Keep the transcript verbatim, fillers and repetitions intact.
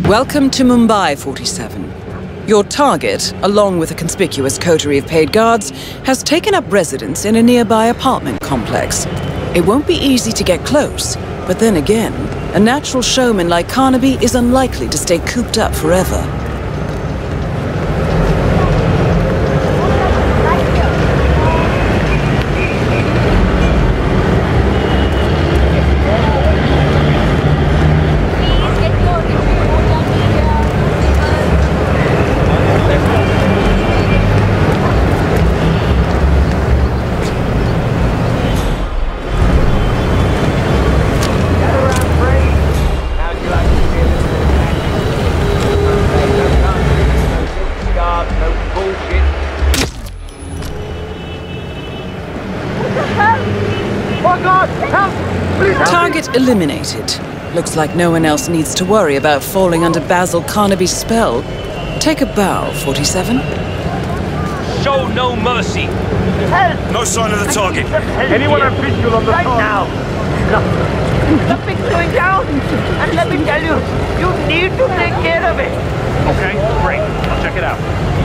Welcome to Mumbai, forty-seven. Your target, along with a conspicuous coterie of paid guards, has taken up residence in a nearby apartment complex. It won't be easy to get close, but then again, a natural showman like Carnaby is unlikely to stay cooped up forever. Target eliminated. Looks like no one else needs to worry about falling under Basil Carnaby's spell. Take a bow, forty-seven. Show no mercy. Help! No sign of the target. Anyone have visual on the right car? now? Something's going down, and let me tell you, you need to take care of it. Okay, great. I'll check it out.